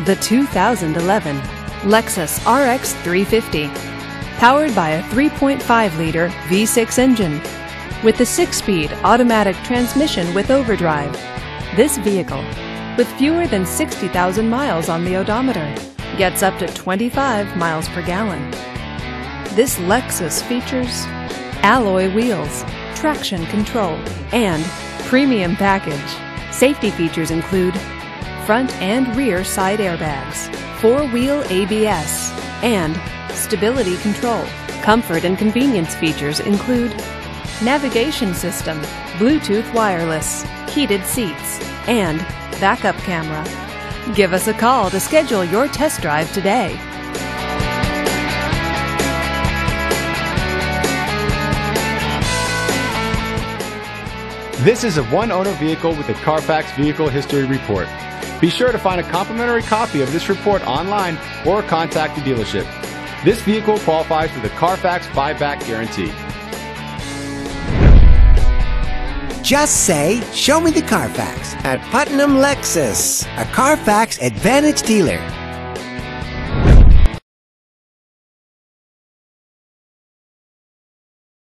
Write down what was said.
the 2011 Lexus RX 350. Powered by a 3.5-liter V6 engine with a 6-speed automatic transmission with overdrive. This vehicle, with fewer than 60,000 miles on the odometer, gets up to 25 miles per gallon. This Lexus features alloy wheels, traction control, and premium package. Safety features include front and rear side airbags, 4-wheel ABS, and stability control. Comfort and convenience features include navigation system, Bluetooth wireless, heated seats, and backup camera. Give us a call to schedule your test drive today. This is a one-owner vehicle with a Carfax Vehicle History Report. Be sure to find a complimentary copy of this report online or contact the dealership. This vehicle qualifies for the Carfax buyback guarantee. Just say, "Show me the Carfax" at Putnam Lexus, a Carfax Advantage dealer.